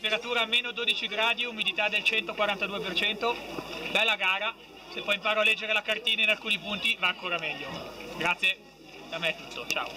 temperatura a meno 12 gradi, umidità del 142%, bella gara, se poi imparo a leggere la cartina in alcuni punti va ancora meglio. Grazie, da me è tutto, ciao.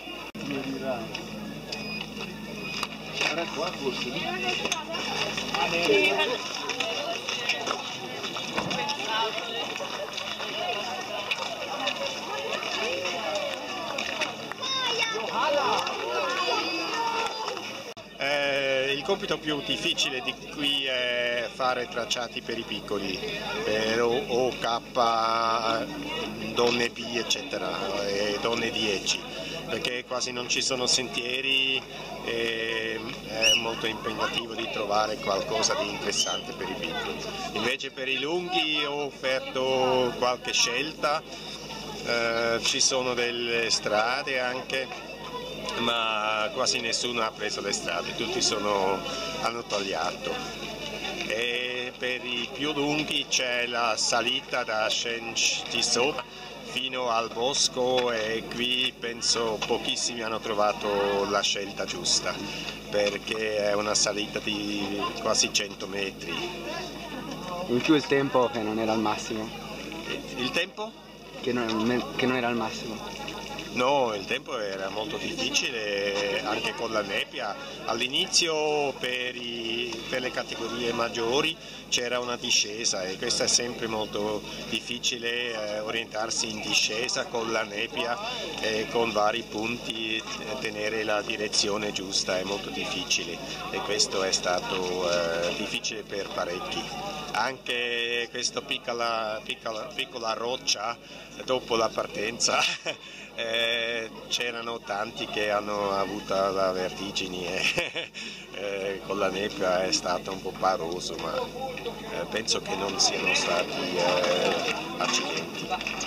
Il compito più difficile di qui è fare tracciati per i piccoli, per OK, donne B eccetera, e donne 10, perché quasi non ci sono sentieri e è molto impegnativo di trovare qualcosa di interessante per i piccoli. Invece per i lunghi ho offerto qualche scelta, ci sono delle strade anche, ma quasi nessuno ha preso le strade, tutti hanno tagliato. E per i più lunghi c'è la salita da Scenci fino al bosco e qui penso pochissimi hanno trovato la scelta giusta, perché è una salita di quasi 100 metri. In più il tempo che non era al massimo. Il tempo? Che non era al massimo. No, il tempo era molto difficile anche con la nebbia. All'inizio per le categorie maggiori c'era una discesa e questo è sempre molto difficile, orientarsi in discesa con la nebbia e con vari punti, tenere la direzione giusta è molto difficile e questo è stato difficile per parecchi. Anche questa piccola roccia dopo la partenza c'erano tanti che hanno avuto la vertigine e con la nebbia è stato un po' paroso, ma penso che non siano stati accidenti.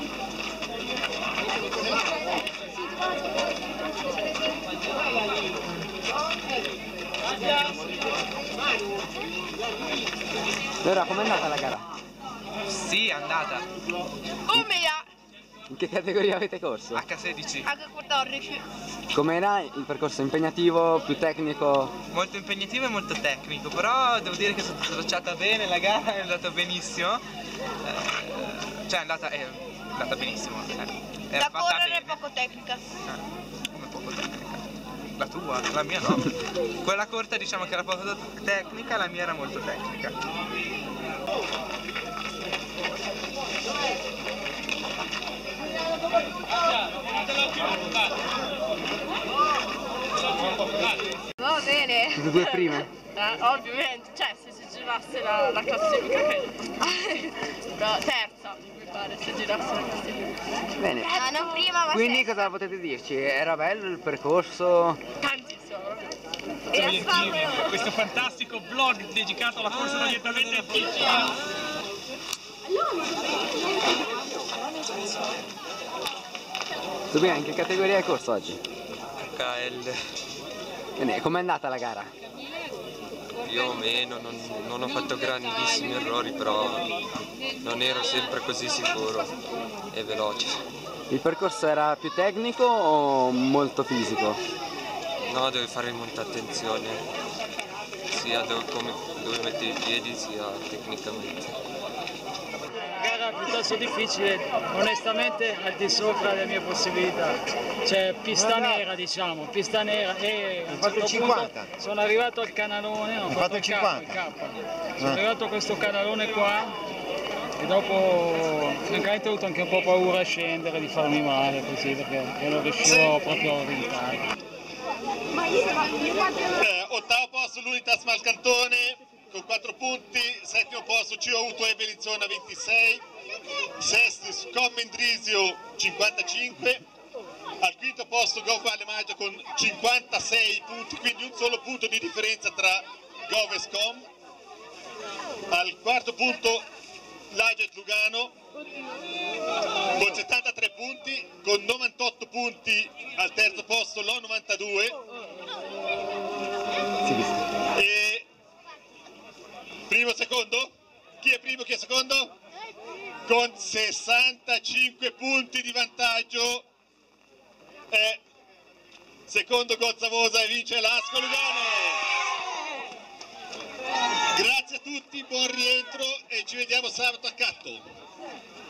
Allora, com'è andata la gara? Sì, è andata. In che categoria avete corso? H16. H14. Com'era il percorso impegnativo, più tecnico? Molto impegnativo e molto tecnico, però devo dire che è stata tracciata bene, la gara è andata benissimo. Cioè è andata benissimo. Da correre poco tecnica. Come poco tecnica? La tua? La mia no. Quella corta diciamo che era poco tecnica, la mia era molto tecnica. Va bene. Le due prime? Ovviamente, cioè se si girasse la classifica che... Però terza, mi pare, se girasse la classifica. Bene. Non prima, ma Quindi sesta. cosa potete dirci? Era bello il percorso? Tantissimo, proprio. E questo fantastico vlog dedicato alla corsa d'orientamento in Ticino. Bene, in che categoria hai corso oggi? HL. Bene, com'è andata la gara? Più o meno, non ho fatto grandissimi errori, però non ero sempre così sicuro e veloce. Il percorso era più tecnico o molto fisico? No, devi fare molta attenzione, sia dove metti i piedi, sia tecnicamente. Gara piuttosto difficile, onestamente al di sopra delle mie possibilità. C'è pista nera, diciamo, pista nera e a un certo punto sono arrivato al canalone, ho fatto il K. Sono arrivato a questo canalone qua e dopo francamente ho avuto anche un po' paura a scendere, di farmi male così, perché non riuscivo proprio a orientare. Ottavo posto l'Unitas Malcantone con 4 punti, settimo posto CO e Bellinzona 26, sesto Commendrisio 55, al quinto posto Gov Valle Maggio con 56 punti, quindi un solo punto di differenza tra Gov e Scom, al quarto punto l'Aget Lugano con 73 punti, con 98 punti al terzo posto l'O 92 e primo secondo? Chi è primo, chi è secondo? Con 65 punti di vantaggio è secondo Gozzavosa e vince l'Ascolo Lugano. buon rientro e ci vediamo sabato a Catto.